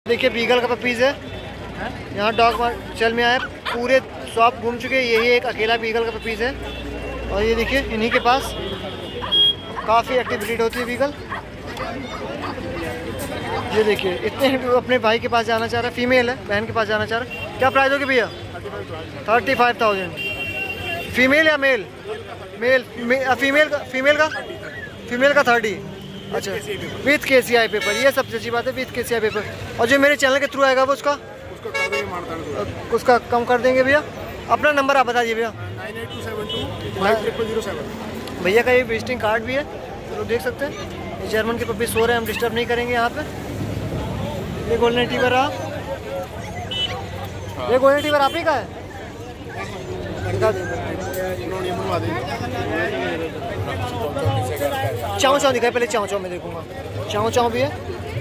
देखिए बीगल का पपीज़ है, यहाँ डॉग चल में आया, पूरे शॉप घूम चुके हैं, यही एक अकेला बीगल का पपीज़ है। और ये देखिए इन्हीं के पास काफ़ी एक्टिविटी होती है बीगल। ये देखिए इतने अपने भाई के पास जाना चाह रहा है, फीमेल है, बहन के पास जाना चाह रहा है। क्या प्राइस होगी भैया? 35,000। फीमेल या मेल? मेल। फीमेल का 30। अच्छा, विथ KCI पेपर, ये सबसे अच्छी बात है, विथ KCI पेपर। और जो मेरे चैनल के थ्रू आएगा वो उसका कम कर देंगे भैया। अपना नंबर आप बता दीजिए भैया। 9827250007। भैया का ये विजिटिंग कार्ड भी है, तो देख सकते हैं। जर्मन के पपी सो रहे हैं, हम डिस्टर्ब नहीं करेंगे यहाँ पे। ये गोल्डन रिट्रीवर आप, ये गोल्डन रिट्रीवर आप ही का है? दिखा दे। चाव चाव दिखाए, पहले चाव चाव में देखूंगा। चाव चाव भी है,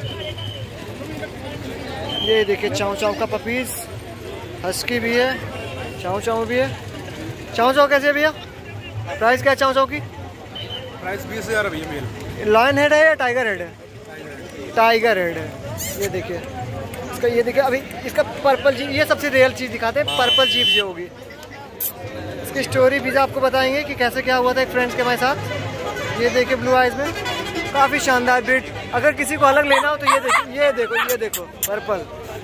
ये देखिए चाव चाव का पपीज। हस्की भी है, चाव चाव भी है। चाव चाव कैसे है भैया? प्राइस क्या है चाव चाव की? प्राइस 20,000 है भैया। मेल लायन हेड है या टाइगर हेड है? टाइगर हेड है। ये देखिए इसका, ये देखिए अभी इसका पर्पल जीप, ये सबसे रियल चीज़ दिखाते हैं, पर्पल जीप जो होगी। इसकी स्टोरी भी आपको बताएंगे कि कैसे क्या हुआ था एक फ्रेंड्स के हमारे साथ। ये देखिए ब्लू आइज में काफ़ी शानदार ब्रीड। अगर किसी को अलग लेना हो तो ये देखो, ये देखो, ये देखो पर्पल,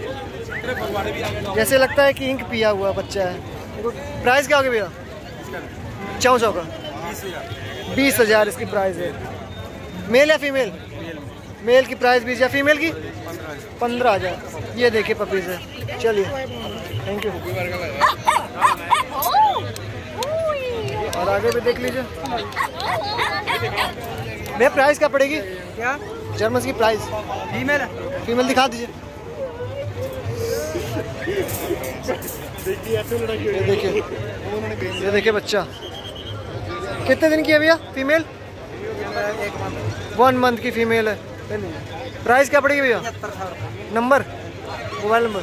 जैसे लगता है कि इंक पिया हुआ बच्चा है। देखो प्राइस क्या होगी भैया? चाव चाव का 20,000 इसकी प्राइस है। मेल या फीमेल? मेल की प्राइस 20,000, फीमेल की 15,000। ये देखिए पपीज है। चलिए थैंक यू। और आगे भी देख लीजिए भैया। प्राइस क्या पड़ेगी? क्या जर्मन की प्राइस? फीमेल है, फीमेल दिखा दीजिए। ये देखिए बच्चा कितने दिन की है भैया? फीमेल 1 मंथ की फीमेल है। प्राइस क्या पड़ेगी भैया? नंबर, मोबाइल नंबर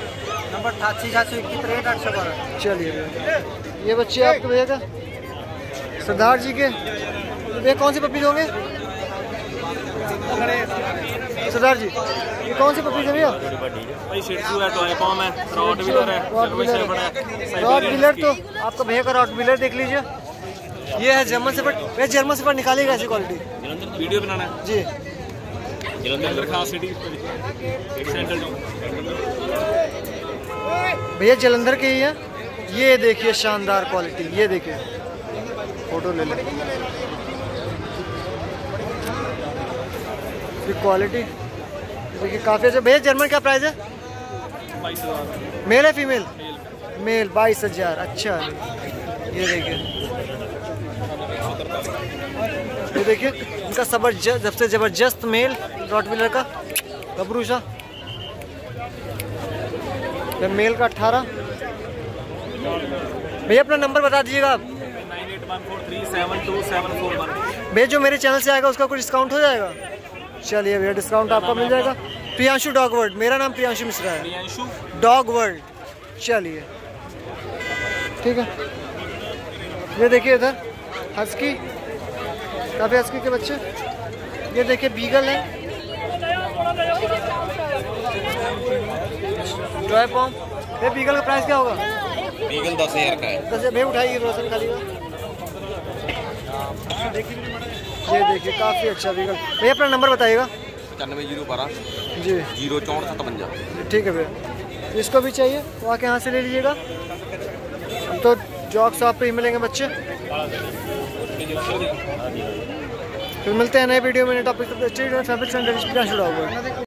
88 चलिए ये बच्चे आपके भैया का सरदार जी के। भैया कौन से पपीज होंगे सरदार जी? ये कौन से पपीज है भैया? रॉटविलर, तो आपका भैया का रॉटविलर देख लीजिए। ये है जर्मन शेफर्ड। भैया जर्मन शेफर्ड निकालिएगा ऐसी क्वालिटी। वीडियो बनाना है जी। भैया जलंधर के ही है। ये देखिए शानदार क्वालिटी, ये देखिए फोटो ले ले क्वालिटी देखिए काफ़ी अच्छा। भैया जर्मन क्या प्राइस है? 22,000। मेल है फीमेल? मेल 22,000। अच्छा ये देखिए इनका सबसे ज़बरदस्त मेल रॉटविलर का गबरू सा। मेल का 18। भैया अपना नंबर बता दीजिएगा आप। 9814372741। भैया जो मेरे चैनल से आएगा उसका कुछ डिस्काउंट हो जाएगा? चलिए भैया डिस्काउंट आपका मिल जाएगा। प्रियांशु डॉग वर्ल्ड, मेरा नाम प्रियांशु मिश्रा है। Priyanshu dog world. चलिए ठीक है। ये देखिए इधर हस्की, काफ़ी हस्की के बच्चे। ये देखिए बीगल है, टॉय पॉम। ये बीगल का प्राइस क्या होगा? बीगल 10,000 का है। 10,000। भैया उठाइए रोशन खाली। ये देखिए काफ़ी अच्छा बीगल। भैया अपना नंबर बताइएगा। 95 जी 06457। ठीक है भैया। इसको भी चाहिए तो आके यहाँ से ले लीजिएगा। तो जॉक शॉप पे ही मिलेंगे बच्चे। फिर मिलते हैं नए वीडियो में, नए टॉपिक।